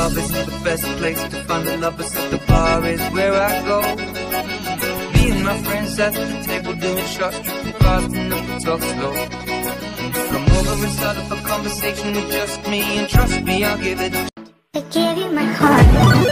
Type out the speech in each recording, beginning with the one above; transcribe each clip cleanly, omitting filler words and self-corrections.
love is the best place to find the lovers. At the bar is where I go. Me and my friends at the table doing shots, drinking fast and then we talk slow. Come over and start up a conversation with just me, and trust me, I'll give it. I gave you my heart.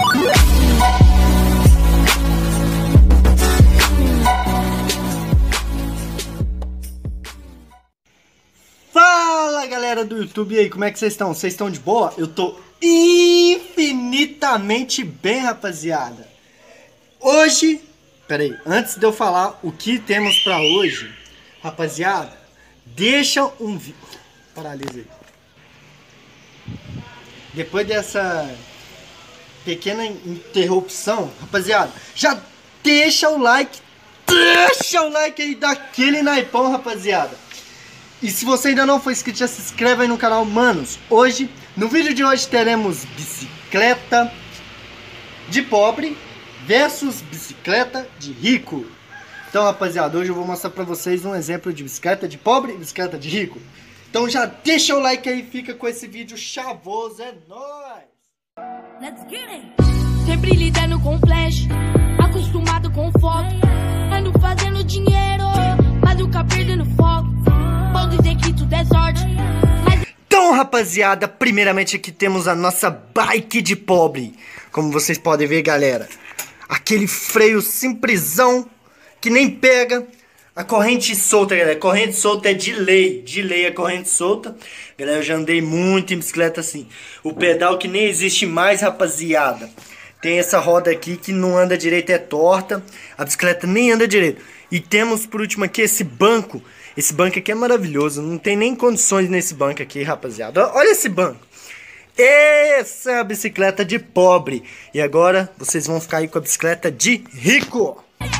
Fala galera do YouTube, e aí, como é que vocês estão? Vocês estão de boa? Eu tô infinitamente bem, rapaziada. Hoje, peraí, antes de eu falar o que temos pra hoje, rapaziada, deixa um vídeo. Paralisa aí. Depois dessa pequena interrupção, rapaziada, já deixa o like aí daquele naipão, rapaziada. E se você ainda não for inscrito, já se inscreve aí no canal, manos. Hoje, no vídeo de hoje, teremos bicicleta de pobre versus bicicleta de rico. Então, rapaziada, hoje eu vou mostrar pra vocês um exemplo de bicicleta de pobre e bicicleta de rico. Então já deixa o like aí, fica com esse vídeo chavoso, é nóis! Let's get it! Sempre lidando com flash, acostumado com foto. Ando fazendo dinheiro, mas nunca perdendo foco. Vou dizer que tudo é sorte. Então, rapaziada, primeiramente aqui temos a nossa bike de pobre. Como vocês podem ver, galera, aquele freio simplesão que nem pega. A corrente solta, galera, corrente solta é de lei a corrente solta. Galera, eu já andei muito em bicicleta assim. O pedal que nem existe mais, rapaziada. Tem essa roda aqui que não anda direito, é torta. A bicicleta nem anda direito. E temos por último aqui esse banco. Esse banco aqui é maravilhoso, não tem nem condições nesse banco aqui, rapaziada. Olha esse banco. Essa é a bicicleta de pobre. E agora vocês vão ficar aí com a bicicleta de rico.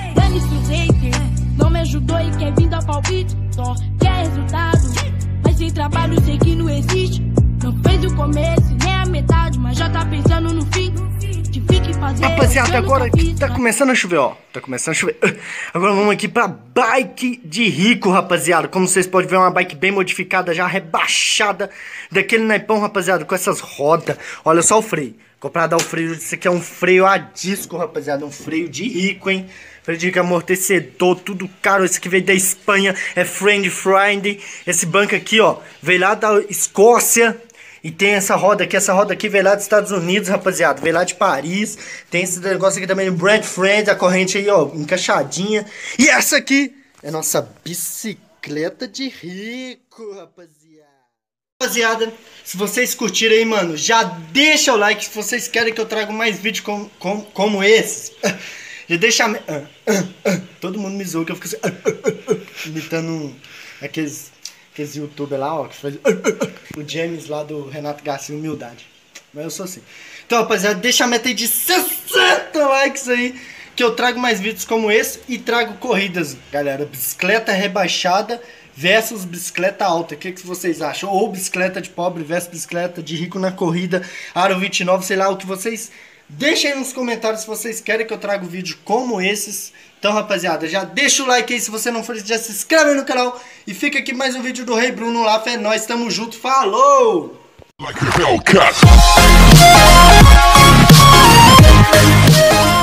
Não me ajudou e quer vir dar palpite. Só quer resultado, mas sem trabalho sei que não existe. Não fez o começo, nem a metade, mas já tá pensando no fim. Rapaziada, agora que tá começando a chover, ó. Tá começando a chover. Agora vamos aqui pra bike de rico, rapaziada. Como vocês podem ver, é uma bike bem modificada, já rebaixada. Daquele naipão, rapaziada, com essas rodas. Olha só o freio. Comprado ao freio, isso aqui é um freio a disco, rapaziada. Um freio de rico, hein. Freio de rico, amortecedor, tudo caro. Esse aqui veio da Espanha, é friendly. Esse banco aqui, ó, veio lá da Escócia. E tem essa roda aqui veio lá dos Estados Unidos, rapaziada. Veio lá de Paris. Tem esse negócio aqui também, Brand Friend, a corrente aí, ó, encaixadinha. E essa aqui é nossa bicicleta de rico, rapaziada. Rapaziada, se vocês curtirem aí, mano, já deixa o like. Se vocês querem que eu traga mais vídeos como esses. Já deixa... Todo mundo me zoou que eu fico assim... imitando aqueles youtubers lá, ó, que faz... o James lá do Renato Garcia, humildade. Mas eu sou assim. Então, rapaziada, deixa a meta aí de 60 likes aí, que eu trago mais vídeos como esse e trago corridas, galera. Bicicleta rebaixada versus bicicleta alta. O que vocês acham? Ou bicicleta de pobre versus bicicleta de rico na corrida, Aro 29, sei lá, o que vocês... Deixem aí nos comentários se vocês querem que eu traga um vídeo como esses. Então, rapaziada, já deixa o like aí. Se você não for inscrito, já se inscreve aí no canal. E fica aqui mais um vídeo do Rei Bruno lá. É nóis, tamo junto, falou! Like